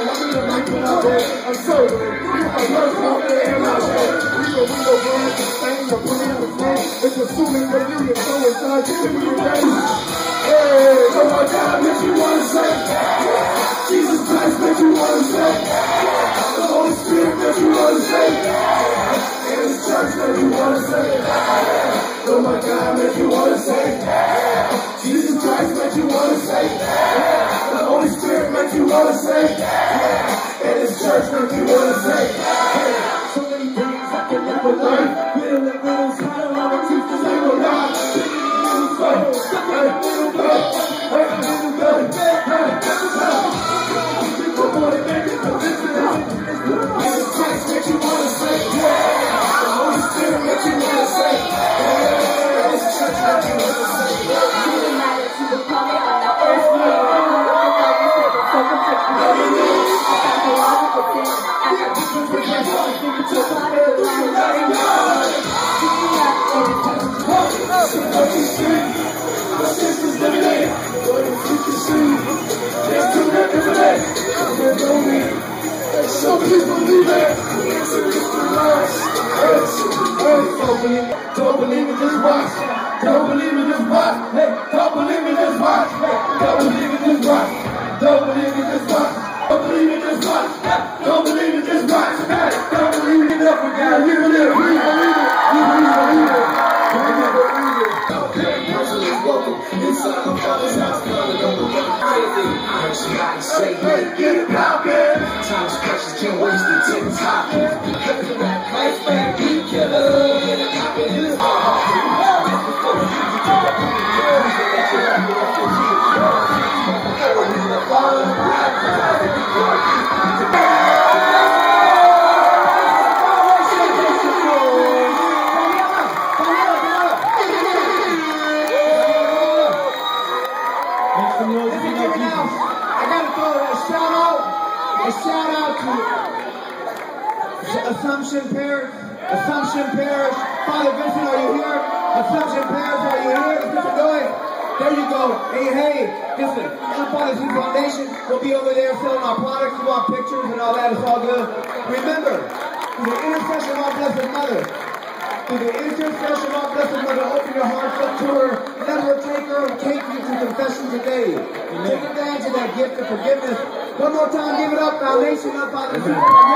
It's assuming that you get so inside, you can be ready. Hey, oh my God, makes you want to say, Jesus Christ makes you want to say, the Holy Spirit makes you want to say, and His church makes you want to say, oh my God, makes you want to say, Jesus Christ makes you want to say, the Holy Spirit makes you want to say, and His church makes you want to say, so many things I can never learn, little and little, I don't want to teach the same or not. Some people believe it. Don't believe it, just watch. Don't believe it, just watch. Hey, don't believe it, just watch. Hey, don't believe it, just watch. Don't believe it, just watch. Don't believe it, just watch. Don't believe it, just watch. Hey, don't believe it, never forget. You believe it, believe it. You believe it. Inside my father's house, Archdiocese, get it poppin'. Time's precious, can't waste it. TikTok, life back, beat killer, get it poppin'. Shout out to Assumption Parish. Father Vincent, are you here? Assumption Parish, are you here? Mr. Doyle? There you go. Hey, listen, NYCYD Foundation will be over there selling our products. You want pictures and all that, it's all good. Remember, through the intercession of our Blessed Mother, open your hearts up to her. Let her take her and take you to confession today. Take advantage of that gift of forgiveness. One more time, give it up, Foundation, up by the